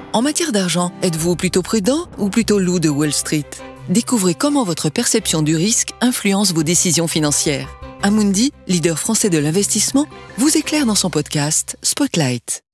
En matière d'argent, êtes-vous plutôt prudent ou plutôt loup de Wall Street? Découvrez comment votre perception du risque influence vos décisions financières. Amundi, leader français de l'investissement, vous éclaire dans son podcast Spotlight.